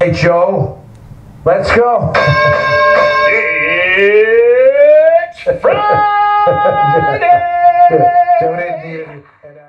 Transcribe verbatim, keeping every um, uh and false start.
Hey, Joe, let's go. It's Friday! Joe didn't need it.